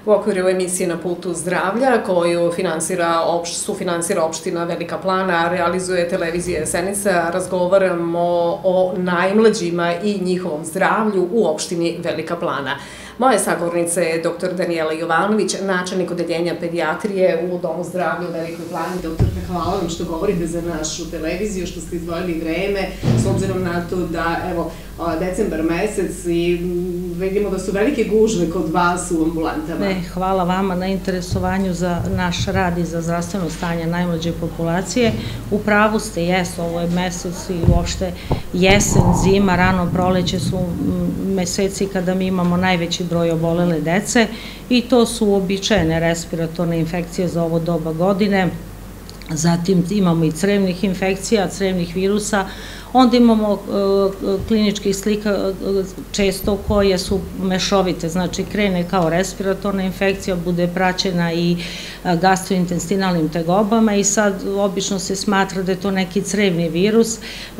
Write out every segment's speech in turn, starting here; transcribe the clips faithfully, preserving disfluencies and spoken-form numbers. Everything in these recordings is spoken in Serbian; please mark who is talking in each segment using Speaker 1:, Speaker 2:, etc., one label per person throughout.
Speaker 1: U okviru emisije Na putu zdravlja, koju sufinansira opština Velika Plana, realizuje televizija Senica, razgovaramo o najmlađima i njihovom zdravlju u opštini Velika Plana. Moja sagovornica je doktor Danijela Jovanović, načelnik odeljenja pedijatrije u Domu zdravlja u Velikoj Plani. Doktorka, hvala vam što govorite za našu televiziju, što ste izdvojili vreme, s obzirom na to da, evo, decembar mesec i vidimo da su velike gužve kod vas u ambulantama.
Speaker 2: Hvala vama na interesovanju za naš rad i za zdravstveno stanje najmlađe populacije. U pravu ste, jesu, ovo je mesec i uopšte jesen, zima, rano proleće su meseci kada mi imamo najveći broj obolele dece i to su uobičajene respiratorne infekcije za ovo doba godine. Zatim imamo i crevnih infekcija, crevnih virusa, onda imamo kliničkih slika često koje su mešovite, znači krene kao respiratorna infekcija, bude praćena i gastrointestinalnim tegobama i sad obično se smatra da je to neki crevni virus,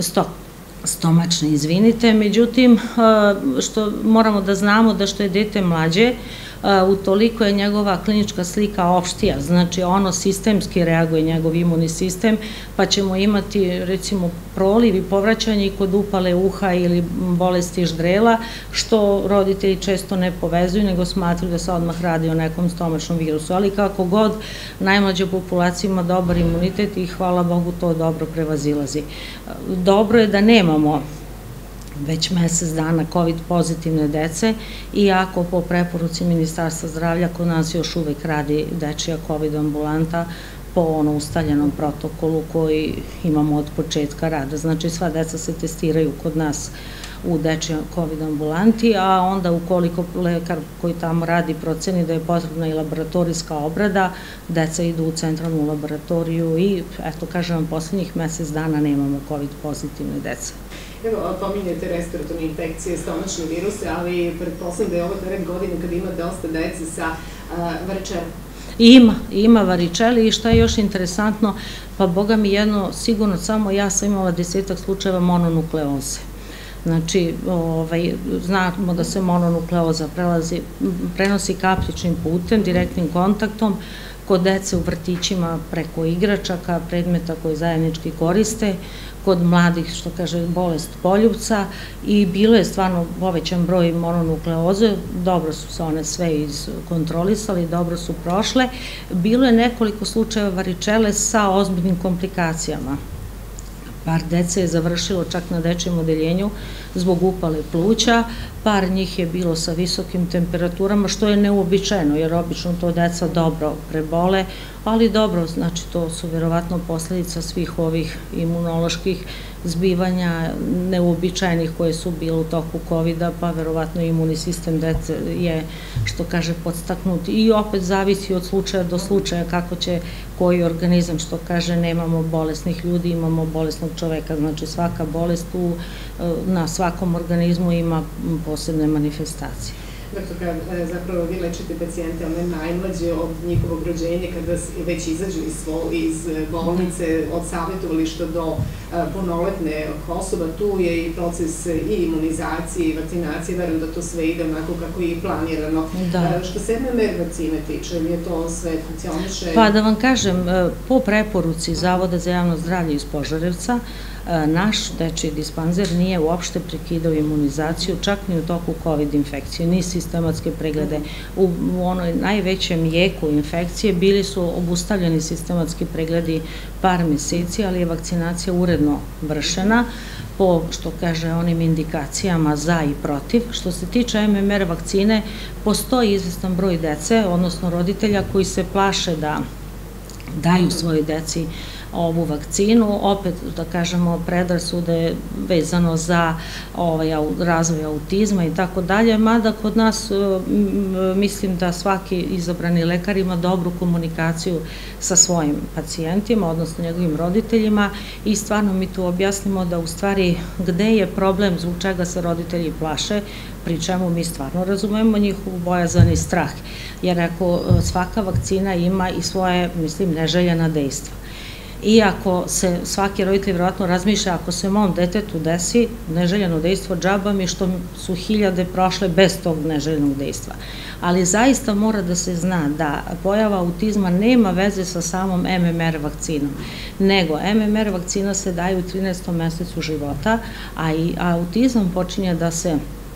Speaker 2: stomačni, izvinite, međutim, što moramo da znamo da što je dete mlađe, utoliko je njegova klinička slika opštija, znači ono sistemski reaguje njegov imunni sistem, pa ćemo imati recimo proliv i povraćanje i kod upale uha ili bolesti ždrela, što roditelji često ne povezuju, nego smatruju da se odmah radi o nekom stomačnom virusu, ali kako god, najmlađa populacija ima dobar imunitet i hvala Bogu to dobro prevazilazi. Dobro je da nemamo već mesec dana COVID pozitivne dece, iako po preporuci Ministarstva zdravlja kod nas još uvek radi dečija COVID ambulanta po ono ustaljenom protokolu koji imamo od početka rada. Znači sva deca se testiraju kod nas u dečijoj COVID ambulanti, a onda ukoliko lekar koji tamo radi proceni da je potrebna i laboratorijska obrada, deca idu u centralnu laboratoriju i, eto, kažem vam, poslednjih mesec dana nemamo COVID pozitivne dece.
Speaker 1: Evo, pominjete respiratorne infekcije, stomačne viruse, ali pretpostavljam da je ovo teret godine kada ima dosta dece sa varičelom.
Speaker 2: Ima, ima varičeli i šta je još interesantno, pa boga mi jedno, sigurno samo ja sam imala desetak slučajeva mononukleoze. Znači, znamo da se mononukleoza prenosi kapljičnim putem, direktnim kontaktom, kod dece u vrtićima preko igračaka, predmeta koje zajednički koriste, kod mladih, što kaže, bolest poljupca i bilo je stvarno povećan broj mononukleoze, dobro su se one sve iskontrolisali, dobro su prošle. Bilo je nekoliko slučajeva varičele sa ozbiljnim komplikacijama. Par dece je završilo čak na dečijem odeljenju zbog upale pluća, par njih je bilo sa visokim temperaturama, što je neuobičajeno, jer obično to deca dobro prebole, ali dobro, znači to su verovatno posledica svih ovih imunoloških zbivanja neuobičajenih koje su bile u toku kovida, pa verovatno imunni sistem dece je, što kaže, podstaknut i opet zavisi od slučaja do slučaja kako će koji organizam, što kaže, nemamo bolesnih ljudi, imamo bolesnog čoveka, znači svaka bolest na svakom organizmu ima posebne manifestacije.
Speaker 1: Doktorka, zapravo vi lečite pacijente, one najmlađe od njihovog rođenja, kada već izađu iz bolnice, od savjetovališta do punoletne osoba, tu je i proces i imunizacije i vakcinacije, verujem da to sve ide onako kako je i planirano. Što se M M R vakcine tiče, li je to sve funkcioniše?
Speaker 2: Pa da vam kažem, po preporuci Zavoda za javno zdravlje iz Požarevca, naš dečiji dispanzer nije uopšte prekidao imunizaciju, čak ni u toku COVID infekcije, ni sistematske preglede. U onoj najvećem jeku infekcije bili su obustavljeni sistematski pregledi par meseci, ali je vakcinacija uredno vršena po, što kaže, onim indikacijama za i protiv. Što se tiče M M R vakcine, postoji izvestan broj dece, odnosno roditelja koji se plaše da daju svojoj deci ovu vakcinu, opet da kažemo predrasude vezano za razvoj autizma i tako dalje, mada kod nas mislim da svaki izabrani lekar ima dobru komunikaciju sa svojim pacijentima, odnosno njegovim roditeljima i stvarno mi tu objasnimo da u stvari gde je problem, zbog čega se roditelji plaše, pri čemu mi stvarno razumemo njihovu bojazan i strah, jer ako svaka vakcina ima i svoje, mislim, neželjena dejstva. Iako se svaki roditelj vjerojatno razmišlja, ako se mom detetu desi neželjeno dejstvo, džaba mi što su hiljade prošle bez tog neželjenog dejstva. Ali zaista mora da se zna da pojava autizma nema veze sa samom M M R vakcinom, nego M M R vakcina se daje u trinaestom mesecu života, a i autizam počinje da se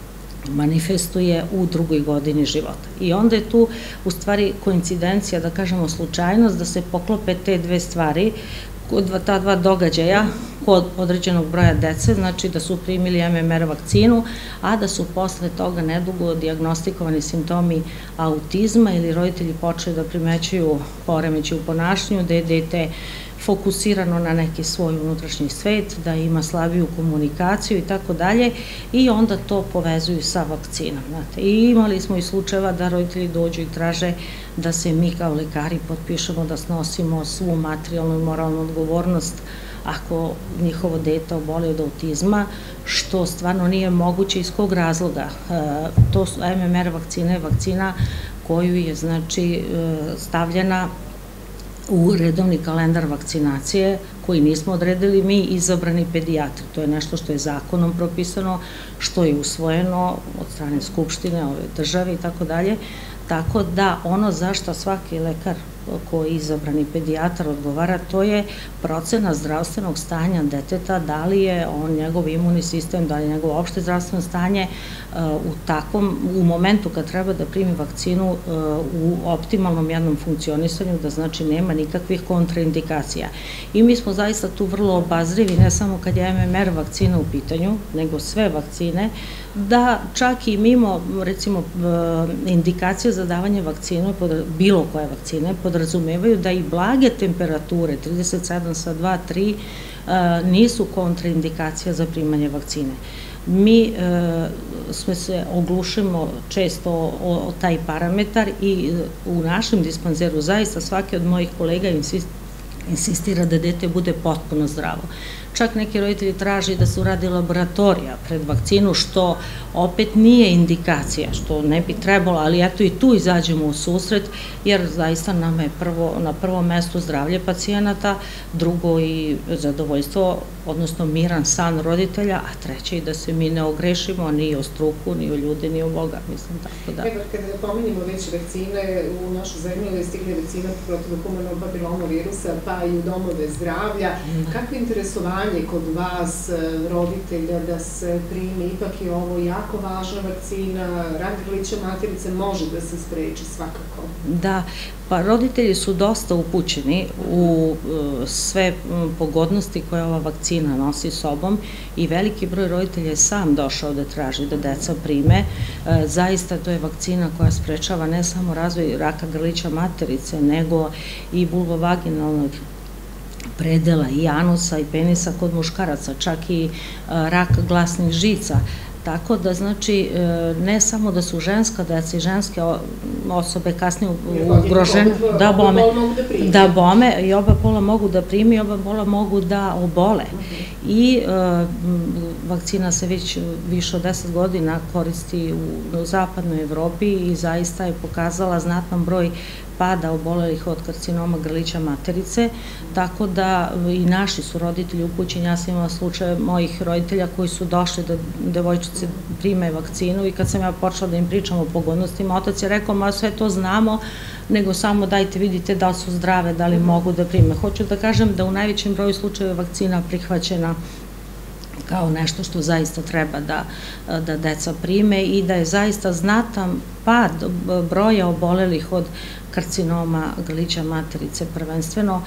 Speaker 2: manifestuje u drugoj godini života. I onda je tu u stvari koincidencija, da kažemo slučajnost, da se poklope te dve stvari, ta dva događaja kod određenog broja dece, znači da su primili M M R vakcinu, a da su posle toga nedugo dijagnostikovani simptomi autizma ili roditelji počeli da primećuju poremećaj u ponašanju, da je dete fokusirano na neki svoj unutrašnji svet, da ima slabiju komunikaciju i tako dalje, i onda to povezuju sa vakcinom. I imali smo i slučajeva da roditelji dođu i traže da se mi kao lekari potpišemo da snosimo svu materijalnu i moralnu odgovornost ako njihovo dete oboli od autizma, što stvarno nije moguće. Iz kog razloga? To su M M R vakcina je vakcina koju je znači stavljena u redovni kalendar vakcinacije koji nismo odredili mi, izabrani pedijatri. To je nešto što je zakonom propisano, što je usvojeno od strane Skupštine ove države i tako dalje. Tako da ono za što svaki lekar koji je izabrani pedijatar odgovara, to je procena zdravstvenog stanja deteta, da li je on, njegov imunni sistem, da li je njegovo opšte zdravstveno stanje u takvom, u momentu kad treba da primi vakcinu u optimalnom jednom funkcionisanju, da znači nema nikakvih kontraindikacija. I mi smo zaista tu vrlo obazrivi, ne samo kad je M M R vakcina u pitanju, nego sve vakcine, da čak i mimo, recimo, indikacije za davanje vakcine, bilo koje vakcine, podrazumevaju da i blage temperature, trideset sedam sa dva tri, nisu kontraindikacija za primanje vakcine. Mi smo se oglušimo često o taj parametar i u našem dispanzeru zaista svaki od mojih kolega insistira da dete bude potpuno zdravo. Čak neki roditelji traži da se uradi laboratorija pred vakcinu, što opet nije indikacija, što ne bi trebalo, ali eto i tu izađemo u susret, jer zaista nam je na prvom mestu zdravlje pacijenata, drugo i zadovoljstvo, odnosno miran san roditelja, a treće i da se mi ne ogrešimo ni o struku, ni o ljude, ni o Boga, mislim tako da.
Speaker 1: Evo, kada pominjemo već vakcine, u našu zemlju je stigla vakcina protiv humanog papilomavirusa, pa i u domove zdravlja. Kakvo je interesovanje kod vas, roditelja, da se primi? Ipak je ovo jako važna vakcina, rak grlića materice može da se spreči svakako.
Speaker 2: Da, pa roditelji su dosta upućeni u sve pogodnosti koje ova vakcina nosi sobom i veliki broj roditelja je sam došao da traži da deca prime. Zaista to je vakcina koja sprečava ne samo razvoj raka grlića materice, nego i vulvovaginalnog predela i anusa i penisa kod muškaraca, čak i rak glasnih žica. Tako da, znači, ne samo da su ženska deca i ženske osobe kasnije ugrožene, da bome, da bome, i oba pola mogu da primi, i oba pola mogu da obole. I vakcina se već više od deset godina koristi u zapadnoj Evropi i zaista je pokazala znatan broj pada obolelih od karcinoma grlića materice, tako da i naši su roditelji upućeni. Ja sam imala slučaje mojih roditelja koji su došli da devojčice prime vakcinu i kad sam ja počela da im pričam o pogodnostima, otac je rekao, ma sve to znamo, nego samo dajte vidite da li su zdrave, da li mogu da prime. Hoću da kažem da u najvećem broju slučajeva vakcina prihvaćena kao nešto što zaista treba da deca prime i da je zaista znatan pad broja obolelih od karcinoma grlića materice, prvenstveno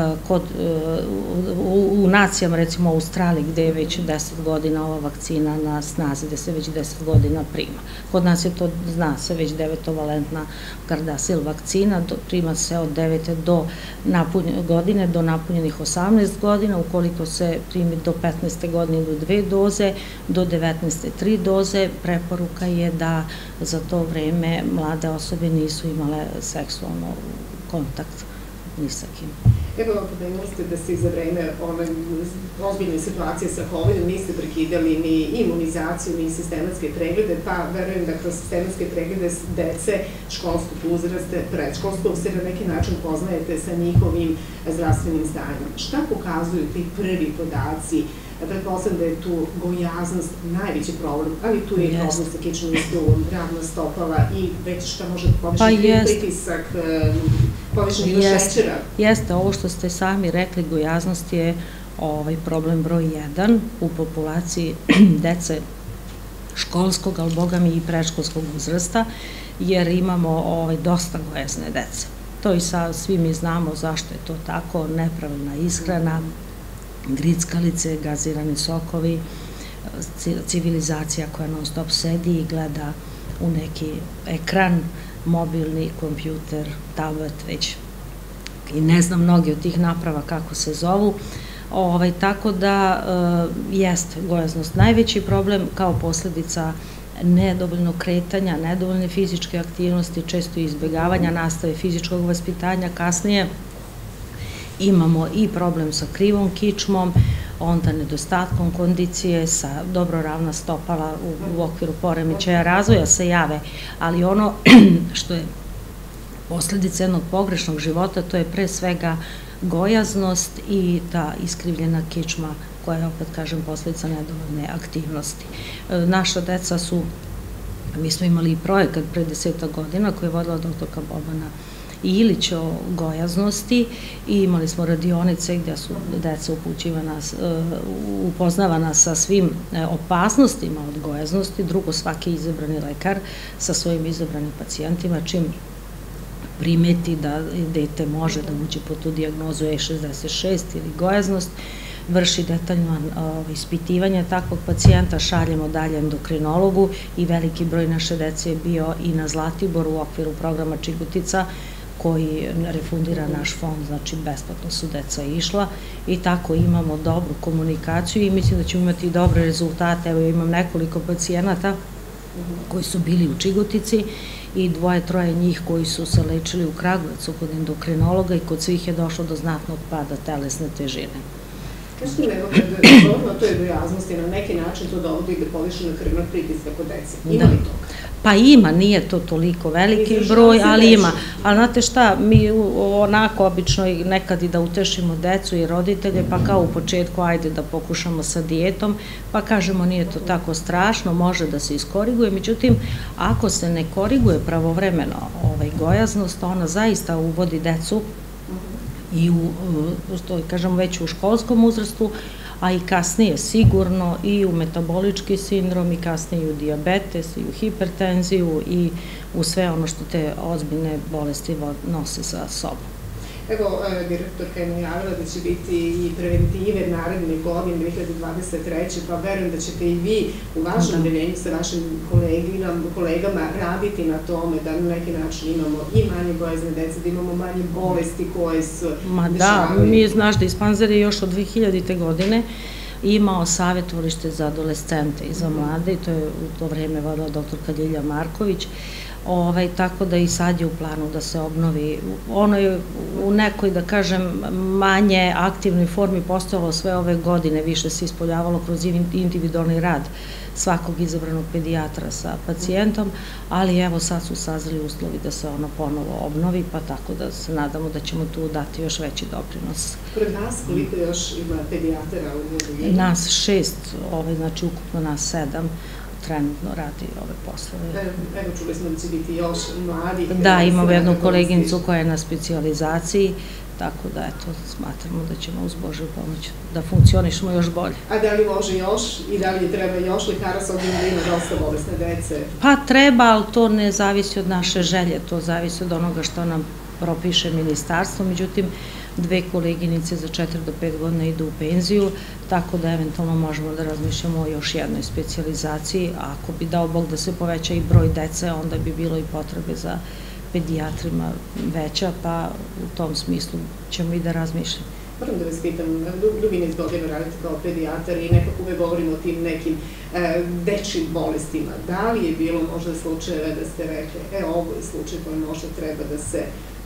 Speaker 2: u nacijama, recimo u Australiji, gde je već deset godina ova vakcina na snazi, gde se već deset godina prima. Kod nas je to, zna se, već devetovalentna Gardasil vakcina, prima se od devete godine do napunjenih osamnaest godina, ukoliko se primi do petnaeste godine do dve doze, do devetnaeste tri doze, preporuka je da za to vreme mlade osobe nisu imale seksualno kontakt ni sa kim.
Speaker 1: Evo, pomenuli ste da ste za vreme ove ozbiljne situacije sa kovidom niste prekidali ni imunizaciju, ni sistematske preglede, pa verujem da kroz sistematske preglede dece školskog uzrasta, predškolskog, se na neki način poznajete sa njihovim zdravstvenim stanjem. Šta pokazuju ti prvi podaci? Pretpostavljam da je tu gojaznost najveći problem, ali tu je i problem sa kičnom izduvom, ravna stopala i već šta može povišiti pritisak, povišenje do šećera.
Speaker 2: Jeste, ovo što ste sami rekli, gojaznost je problem broj jedan u populaciji dece školskog, ali boga mi i predškolskog uzrasta, jer imamo dosta gojazne dece. To i svi mi znamo zašto je to tako, nepravilna ishrana, grickalice, gazirani sokovi, civilizacija koja non stop sedi i gleda u neki ekran, mobilni, kompjuter, tablet, već i ne znam mnogi od tih naprava kako se zovu, tako da jeste gojaznost najveći problem kao posledica nedovoljnog kretanja, nedovoljne fizičke aktivnosti, često izbjegavanja nastave fizičkog vaspitanja. Kasnije imamo i problem sa krivom kičmom, onda nedostatkom kondicije, sa dobro ravna stopala u okviru poremećaja razvoja se jave, ali ono što je posledica jednog pogrešnog života, to je pre svega gojaznost i ta iskrivljena kičma koja je, opet kažem, posledica nedovoljne aktivnosti. Naša deca su, mi smo imali i projekat pre deseta godina koji je vodila doktorka Bobana Ilić o gojaznosti i imali smo radionice gdje su deca upoznavana sa svim opasnostima od gojaznosti. Drugo, svaki izabrani lekar sa svojim izabranim pacijentima, čim primeti da dete može da uđe po tu dijagnozu E šezdeset šest ili gojaznost, vrši detaljno ispitivanje takvog pacijenta, šaljemo dalje endokrinologu i veliki broj naše dece je bio i na Zlatiboru u okviru programa Čigutica koji refundira naš fond, znači besplatno su deca išla i tako imamo dobru komunikaciju i mislim da ćemo imati dobre rezultate. Evo, imam nekoliko pacijenata koji su bili u Čigutici i dvoje, troje njih koji su se lečili u Kragujevcu kod endokrinologa i kod svih je došlo do znatnog pada telesne težine.
Speaker 1: Kažete mi, evo, kada govorimo o toj gojaznosti, na neki način to dovodi do povišenog krvnog pritiska kod dece. Ima li toga?
Speaker 2: Pa ima, nije to toliko veliki broj, ali ima. Ali znate šta, mi onako obično nekad i da utešimo decu i roditelje, pa kao u početku ajde da pokušamo sa dijetom, pa kažemo nije to tako strašno, može da se iskoriguje, međutim, ako se ne koriguje pravovremeno gojaznost, ona zaista uvodi decu i kažemo već u školskom uzrastu, a i kasnije sigurno i u metabolički sindrom i kasnije i u dijabetes i u hipertenziju i u sve ono što te ozbiljne bolesti nose sa sobom.
Speaker 1: Evo, direktorka je najavila da će biti i preventive naredne godine dve hiljade dvadeset treće. pa verujem da ćete i vi u vašem odeljenju sa vašim kolegama raditi na tome da na neki način imamo i manje gojazne dece, da imamo manje bolesti koje su dešavaju.
Speaker 2: Ma da, mi znaš da Ispanzer je još od dve hiljadite godine imao savjetovalište za adolescente i za mlade i to je u to vreme vodila doktorka Ljilja Marković, tako da i sad je u planu da se obnovi. Ono je u nekoj, da kažem, manje aktivnoj formi postojalo sve ove godine, više se ispoljavalo kroz individualni rad svakog izabranog pedijatra sa pacijentom, ali evo sad su sazreli uslovi da se ono ponovo obnovi, pa tako da se nadamo da ćemo tu dati još veći doprinos.
Speaker 1: Pored nas, koliko još ima pedijatara u odeljenju?
Speaker 2: Nas šest, znači ukupno nas sedam, trenutno radi ove poslove.
Speaker 1: Evo, čuli smo da će biti još mladih.
Speaker 2: Da, imamo jednu koleginicu koja je na specijalizaciji, tako da, eto, smatramo da ćemo uz Božju pomoć da funkcionišemo još bolje.
Speaker 1: A da li može još i da li treba još lekara s obzirom da ima dosta bolesne dece?
Speaker 2: Pa treba, ali to ne zavisi od naše želje, to zavisi od onoga što nam propiše ministarstvo, međutim, dve koleginice za četiri do pet godina idu u penziju, tako da eventualno možemo da razmišljamo o još jednoj specijalizaciji, a ako bi dao Bog da se poveća i broj dece, onda bi bilo i potrebe za pedijatrima veća, pa u tom smislu ćemo i da razmišljamo.
Speaker 1: Moram da vas pitam, dugi niz godina radite kao pedijatar i nekako uvek govorimo o tim nekim dečjim bolestima. Da li je bilo možda slučajeve da ste rekli, e, ovo je slučaj koji možda treba da se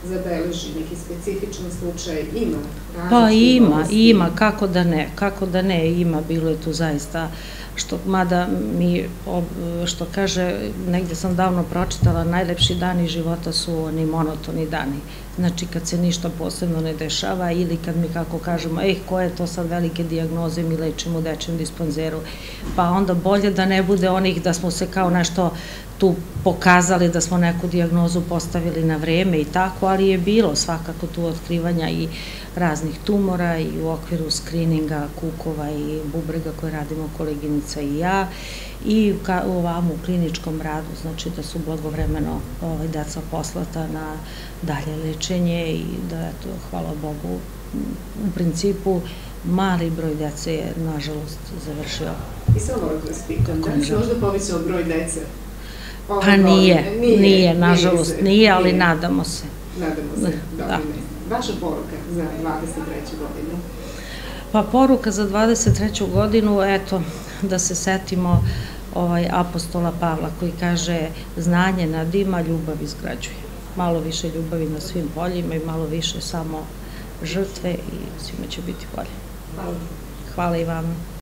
Speaker 1: zabeleži neki specifičan slučaj? Ima?
Speaker 2: Pa ima, ima, kako da ne, kako da ne, ima, bilo je tu zaista, što, mada mi, što kaže, negde sam davno pročitala, najlepši dani života su oni monotoni dani. Znači, kad se ništa posebno ne dešava ili kad mi, kako kažemo, ej, koje je to sad velike dijagnoze, mi lečimo u dečijem dispanzeru, pa onda bolje da ne bude onih da smo se kao nešto tu pokazali, da smo neku dijagnozu postavili na vreme i tako, ali je bilo svakako tu otkrivanja i raznih tumora i u okviru skrininga kukova i bubrega koje radimo koleginica i ja i ovamo u kliničkom radu, znači da su blagovremeno deca poslata na dalje lečenje i da, eto, hvala Bogu, u principu mali broj dece je, nažalost, završio.
Speaker 1: I samo moram da vas pitam, da li se možda povećao broj dece?
Speaker 2: Pa nije, nije, nažalost nije, ali nadamo se.
Speaker 1: Nadamo se, dobro. Vaša poruka za dvadeset treću godinu?
Speaker 2: Pa poruka za dvadeset treću godinu, eto, da se setimo apostola Pavla koji kaže znanje nadima, ljubav izgrađuje. Malo više ljubavi na svim poljima i malo više samo žrtve i svima će biti bolje.
Speaker 1: Hvala.
Speaker 2: Hvala i vama.